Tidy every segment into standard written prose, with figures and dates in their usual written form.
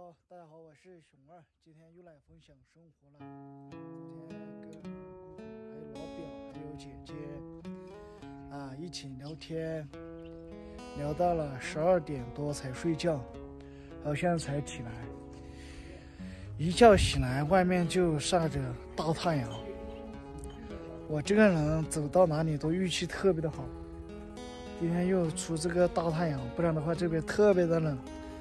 好，大家好，我是熊二，今天又来分享生活了。昨天跟姑姑还有老表还有姐姐一起聊天，聊到了12点多才睡觉，好像才起来。一觉醒来，外面就晒着大太阳。我这个人走到哪里都运气特别的好。今天又出这个大太阳，不然的话这边特别的冷。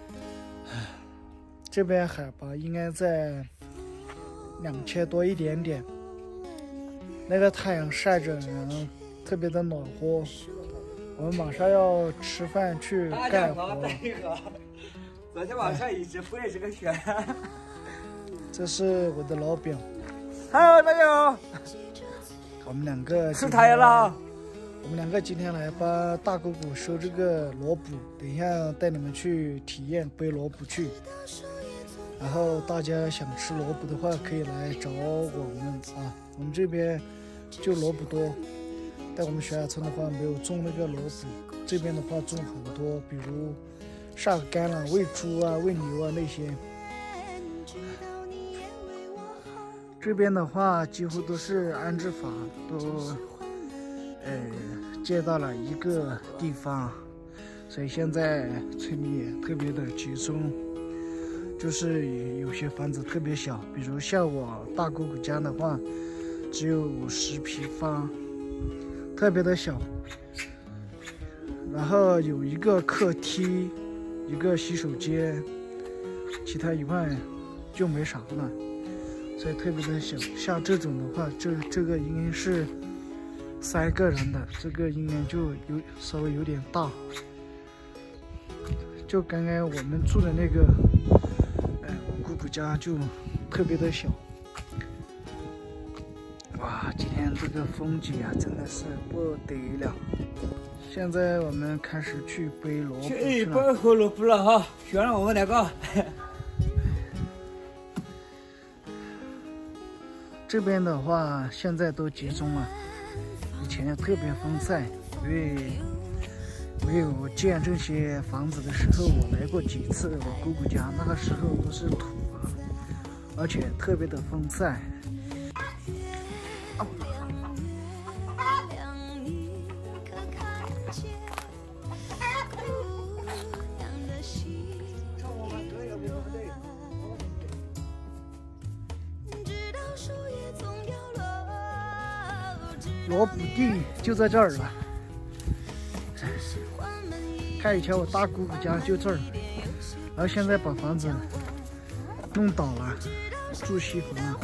这边海拔应该在2000多一点点，那个太阳晒着人特别的暖和。我们马上要吃饭去干活。 昨天晚上一直背这个圈。 这是我的老表。 Hello， 大家好。 我们两个吃太阳了。 我们两个今天来帮大姑姑收这个萝卜，等一下带你们去体验背萝卜去。然后大家想吃萝卜的话，可以来找我们我们这边就萝卜多，在我们悬崖村的话没有种那个萝卜，这边的话种很多，比如晒干了喂猪喂牛那些。这边的话几乎都是安置法，都建到了一个地方，所以现在村里也特别的集中。就是有些房子特别小，比如像我大姑姑家的话，只有50平方，特别的小。然后有一个客厅，一个洗手间，其他以外就没啥了，所以特别的小。像这种的话，这个应该是3个人的，这个应该就稍微有点大。就刚刚我们住的那个。姑姑家就特别的小，哇！今天这个风景真的是不得了。现在我们开始去背萝卜去了。 背胡萝卜了哈，选了我们2个。 这边的话现在都集中了，以前特别分散，因为没有建这些房子的时候，我来过几次我姑姑家，那个时候都是土房，而且特别的分散。萝卜地就在这儿了。看以前我大姑姑家就这儿，然后现在把房子弄倒了，住西房了。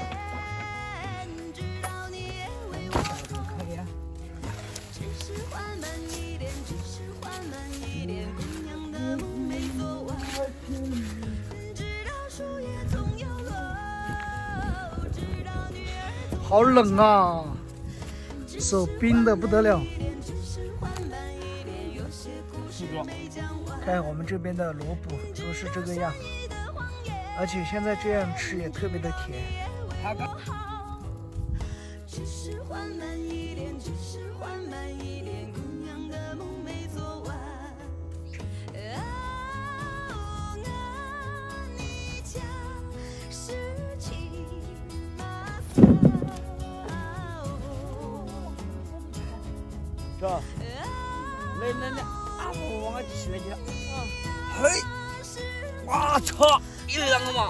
好冷啊，手冰的不得了。看我们这边的萝卜都是这个样，而且现在这样吃也特别的甜。 是吧？那。我往起来去了，嘿，我操，1、2个嘛，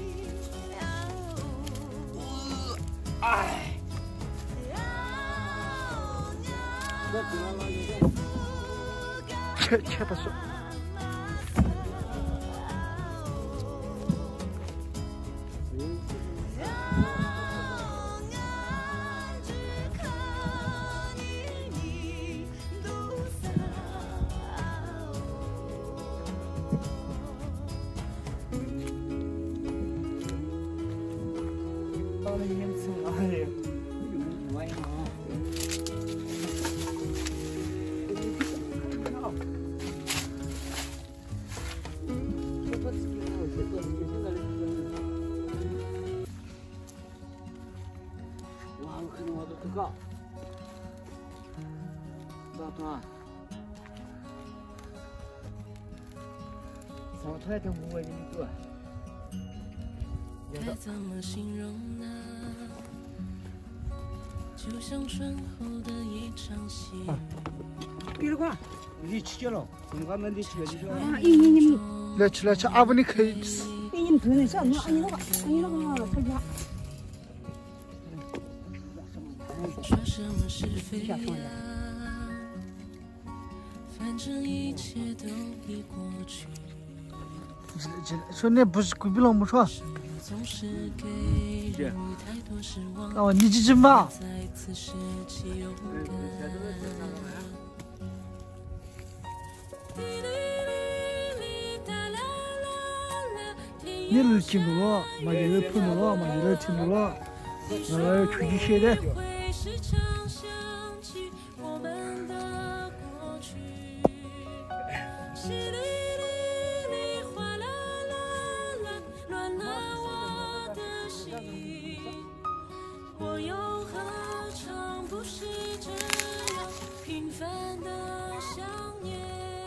哎， 切的爽。 上台的我给你做。 该怎么形容呢？就像春后的一场戏。 别了管， 你吃了，怎么刚才你吃了就说？ 啊，你， 来吃，阿不你可以吃。 你们头人少，你那个他家。 说什么是非呀？反正一切都已过去。 说那不是鬼比老母说。哦，你几斤吧？你儿听到了，嘛你儿碰到了，嘛你儿听到了，我要出去写的。 我又何尝不是这样平凡的想念？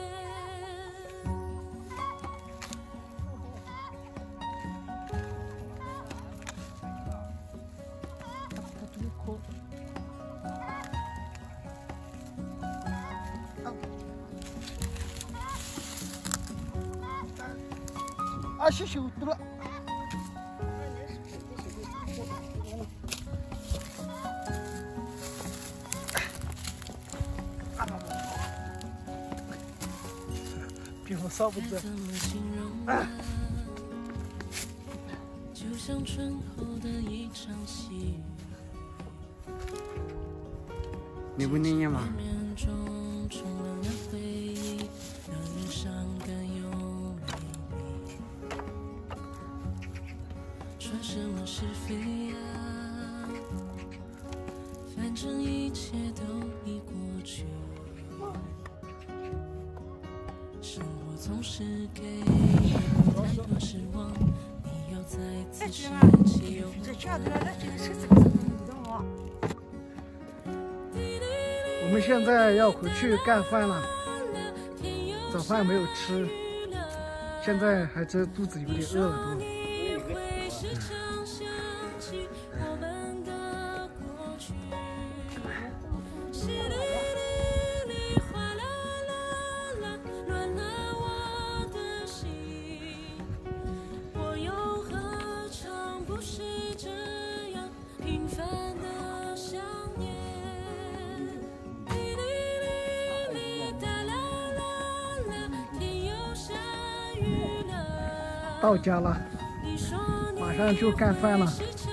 啊，谢谢，对了。比我少不得。就像春后的一场戏。 你不念念吗？ 说什么是非呀？反正一切都已过去。生活总是给我太多失望，你要再次拾起勇敢。 我们现在要回去干饭了，早饭没有吃，现在还真肚子有点饿了都。到家了，马上就干饭了。